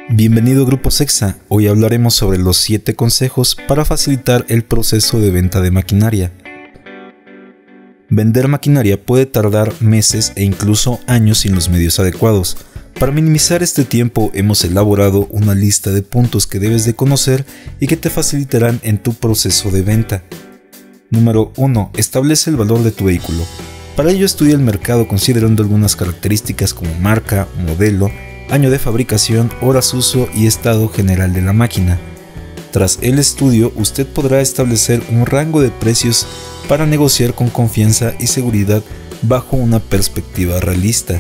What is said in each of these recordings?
Bienvenido a Grupo Sexa. Hoy hablaremos sobre los 7 consejos para facilitar el proceso de venta de maquinaria. Vender maquinaria puede tardar meses e incluso años sin los medios adecuados. Para minimizar este tiempo hemos elaborado una lista de puntos que debes de conocer y que te facilitarán en tu proceso de venta. Número 1. Establece el valor de tu vehículo. Para ello estudia el mercado considerando algunas características como marca, modelo, año de fabricación, horas uso y estado general de la máquina. Tras el estudio, usted podrá establecer un rango de precios para negociar con confianza y seguridad bajo una perspectiva realista.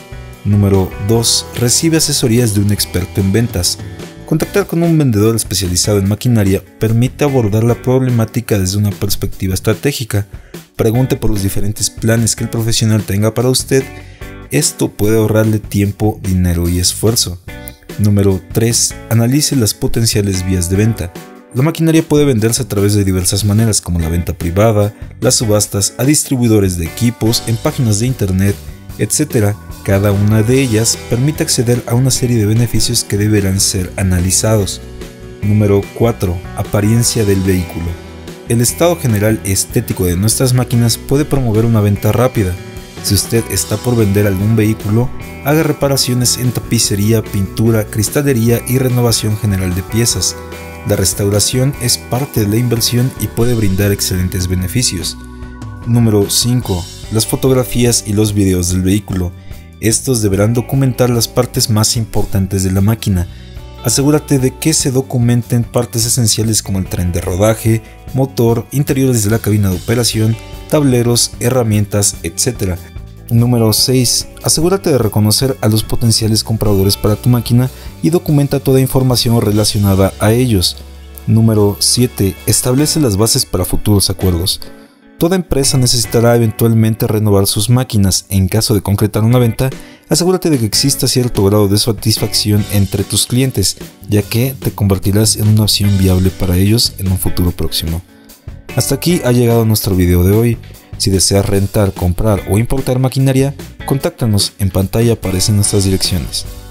Número 2. Recibe asesorías de un experto en ventas. Contactar con un vendedor especializado en maquinaria permite abordar la problemática desde una perspectiva estratégica. Pregunte por los diferentes planes que el profesional tenga para usted. Esto puede ahorrarle tiempo, dinero y esfuerzo. Número 3. Analice las potenciales vías de venta. La maquinaria puede venderse a través de diversas maneras como la venta privada, las subastas, a distribuidores de equipos, en páginas de internet, etc. Cada una de ellas permite acceder a una serie de beneficios que deberán ser analizados. Número 4. Apariencia del vehículo. El estado general estético de nuestras máquinas puede promover una venta rápida. Si usted está por vender algún vehículo, haga reparaciones en tapicería, pintura, cristalería y renovación general de piezas. La restauración es parte de la inversión y puede brindar excelentes beneficios. Número 5. Las fotografías y los videos del vehículo. Estos deberán documentar las partes más importantes de la máquina. Asegúrate de que se documenten partes esenciales como el tren de rodaje, motor, interiores de la cabina de operación, tableros, herramientas, etc. Número 6. Asegúrate de reconocer a los potenciales compradores para tu máquina y documenta toda información relacionada a ellos. Número 7. Establece las bases para futuros acuerdos. Toda empresa necesitará eventualmente renovar sus máquinas. En caso de concretar una venta, asegúrate de que exista cierto grado de satisfacción entre tus clientes, ya que te convertirás en una opción viable para ellos en un futuro próximo. Hasta aquí ha llegado nuestro video de hoy. Si deseas rentar, comprar o importar maquinaria, contáctanos. En pantalla aparecen nuestras direcciones.